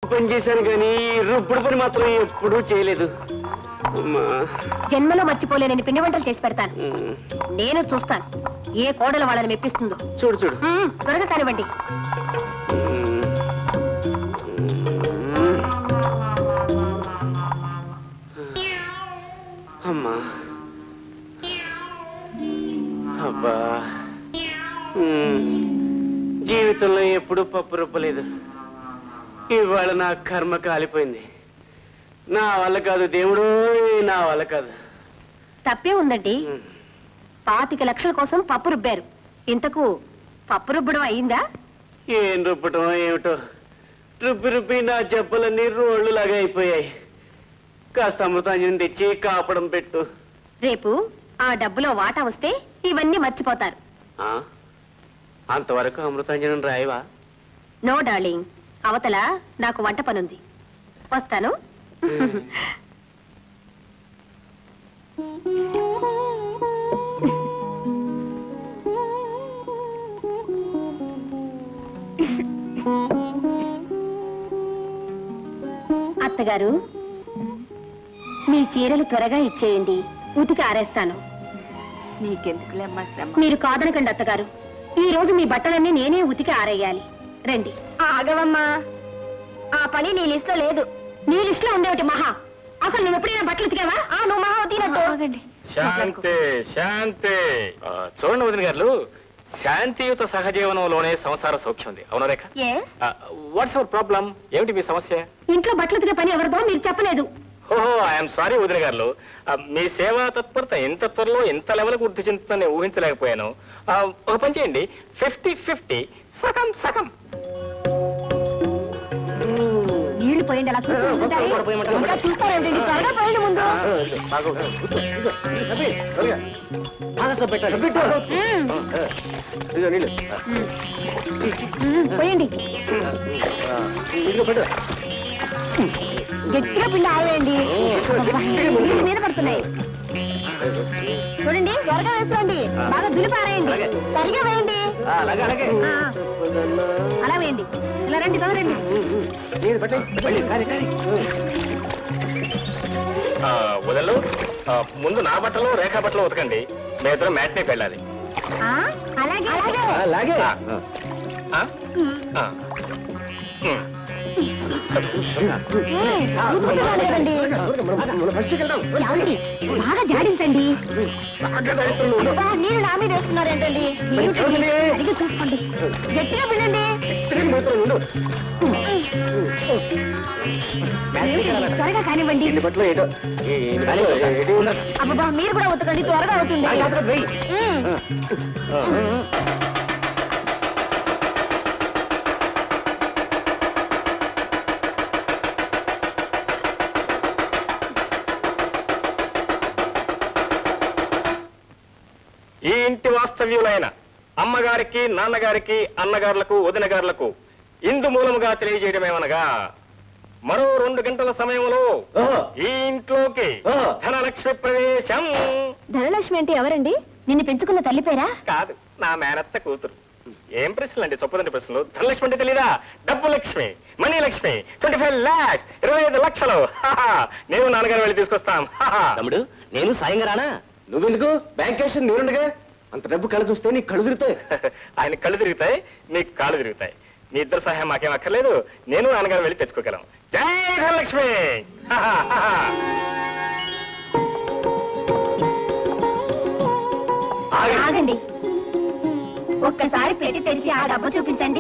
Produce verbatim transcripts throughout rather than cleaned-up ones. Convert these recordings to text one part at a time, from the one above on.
పని చేశాను కానీ రుప్పుడు పని మాత్రం ఎప్పుడూ చేయలేదు. జన్మలో మర్చిపోలేనని పిండి వంటలు చేసి పెడతాను. నేను చూస్తాను ఏ కోడలు వాళ్ళని మెప్పిస్తుందో. చూడు చూడు త్వరగా కానివ్వండి. అమ్మా అబ్బా జీవితంలో ఎప్పుడూ పప్పు రుబ్బలేదు. ఇవాళ నా కర్మ కాలిపోయింది. నా వల్ల కాదు దేవుడు, నా వల్ల కాదు. తప్పే ఉందండి. పాతిక లక్షల కోసం పప్పు రుబ్బారు. ఇంతకు పప్పు రుబ్బడం అయిందా? ఏం రుబ్బటం ఏమిటో, రుబ్బి రుబ్బి నా జబ్బలన్నీ రోళ్లు లాగా అయిపోయాయి. కాస్త అమృతాంజనం తెచ్చి కాపడం పెట్టు. రేపు ఆ డబ్బులో వాటా వస్తే ఇవన్నీ మర్చిపోతారు. అంతవరకు అమృతాంజనం రాయవా? నో డార్లింగ్, అవతల నాకు వంట పనుంది. వస్తాను. అత్తగారు, మీ చీరలు త్వరగా ఇచ్చేయండి, ఉతికి ఆరేస్తాను. నీకెందుకులేమ్మా శ్రమ. మీరు కాదనకండి అత్తగారు, ఈ రోజు మీ బట్టలన్నీ నేనే ఉతికి ఆరేయాలి. రండి. ఆగవమ్మా, ఆ పని నీ లిస్ట్ లో లేదు. నీ లిస్ట్ లో ఉండేటి మహా. అసలు నువ్వు ఎప్పుడైనా బట్టలు ఉతికావా? నువ్వు మహా ఉతికినట్టు. శాంతి శాంతి. చూడండి వదిన గారు, శాంతియుత సహజీవనంలోనే సంసార సౌఖ్యం ఉంది. అవునా రేఖ? What's your problem? ఏమిటి మీ సమస్య? ఇంట్లో బట్టలు ఉతికే పని ఎవరిదో మీరు చెప్పలేదు. ఓహో, ఐఎమ్ సారీ వదిన గారు. మీ సేవా తత్పరత ఇంత త్వరలో ఇంత లెవెల్ వృద్ధి చెందుతుందని ఊహించలేకపోయాను. ఒక పని చేయండి, ఫిఫ్టీ ఫిఫ్టీ, సగం సగం. నీళ్లు పోయండి. అలా చూస్తారండి, త్వరగా పోయండి ముందు. పోయండి, గట్టిగా పిండి ఆవేయండి. మీద పడుతున్నాయి చూడండి. త్వరగా వేసుకోండి, బాగా దులిపారేయండి, సరిగా వేయండి. అలా వేయండి. ఇలా రండి, తొందరండి. వదలు, ముందు నా బట్టలు రేఖా బట్టలు ఉతకండి. మీ ఇద్దరు మ్యాట్నేకి వెళ్ళాలి. అలాగే అలాగే. బాగా జాడించండి. నీళ్ళు నా మీద వేస్తున్నారేంటండి? సరిగ్గా చూసుకోండి, గట్టిగా పిల్లండి. త్వరగా కానివ్వండి. అబ్బా, మీరు కూడా ఉతకండి, త్వరగా అవుతుంది. ఈ ఇంటి వాస్తవ్యులైన అమ్మగారికి, నాన్నగారికి, అన్నగారులకు, వదినగారులకు ఇందు మూలముగా తెలియజేయడమేమనగా, మరో రెండు గంటల సమయంలో ఈ ఇంట్లోకి ధనలక్ష్మి ప్రవేశం. ధనలక్ష్మి అంటే ఎవరండి? నిన్ను పెంచుకున్న తల్లి పేరా? కాదు, నా మేనత్త కూతురు. ఏం ప్రశ్నలు అండి, చొప్పదండి ప్రశ్నలు. ధనలక్ష్మి అంటే తెలీదా? డబ్బు Lakshmi, money Lakshmi. Twenty five lakhs, ఇరవై ఐదు లక్షలు. నేను నాన్నగారు వెళ్ళి తీసుకొస్తాం. తమ్ముడు, నేను సాయంగా రానా? నువ్వెందుకు? బ్యాంక్ క్యాష్ నేనుండగా. అంత డబ్బు కళ్ళు చూస్తే నీ కళ్ళు తిరుగుతాయి. ఆయన కళ్ళు తిరుగుతాయి, నీకు కాళ్ళు తిరుగుతాయి. నీ ఇద్దరు సహాయం మాకేం అక్కర్లేదు, నేను నాన్నగారు వెళ్ళి తెచ్చుకోగలం. జై ధనలక్ష్మి. ఆగండి, ఒక్కసారి పెట్టి తెరిచి ఆ డబ్బు చూపించండి.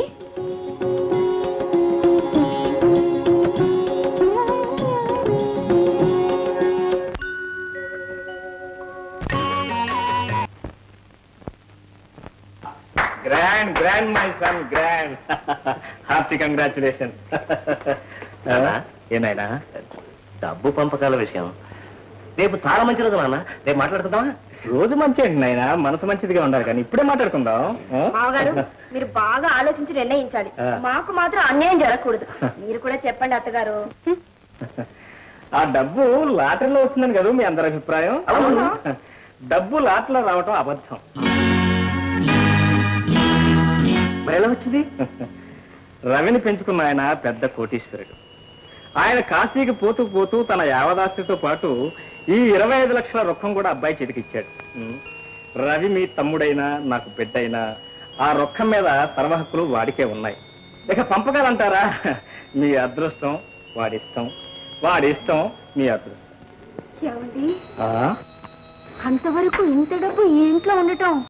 Grand grand my son, grand. Hearty congratulation. ఏనాయనా, డబ్బు పంపకాల విషయం రేపు చాలా మంచి రోజు నాన్న. రేపు మాట్లాడుకుందామా? రోజు మంచి అండి నాయన, మనసు మంచిదిగా ఉండాలి, కానీ ఇప్పుడే మాట్లాడుకుందాం. మామగారు, మీరు బాగా ఆలోచించి నిర్ణయించాలి. మాకు మాత్రం అన్యాయం జరగకూడదు. మీరు కూడా చెప్పండి అత్తగారు. ఆ డబ్బు లాటరీలో వస్తుందని కదా మీ అందరి అభిప్రాయం? డబ్బు లాటరీలో రావటం అబద్ధం. మరి ఎలా వచ్చింది? రవిని పెంచుకున్న ఆయన పెద్ద కోటీశ్వరుడు. ఆయన కాశీకి పోతూ పోతూ తన యావదాస్తితో పాటు ఈ ఇరవై ఐదు లక్షల రొక్కం కూడా అబ్బాయి చేతికిచ్చాడు. ఉమ్. రవి మీ తమ్ముడైనా నాకు బిడ్డైనా ఆ రొక్కం మీద సర్వ హక్కులు వాడికే ఉన్నాయి. ఇక పంపకాలంటారా? మీ అదృష్టం వాడిష్టం, వాడిష్టం మీ అదృష్టం. అంతవరకు ఇంత డబ్బు ఈ ఇంట్లో ఉండటం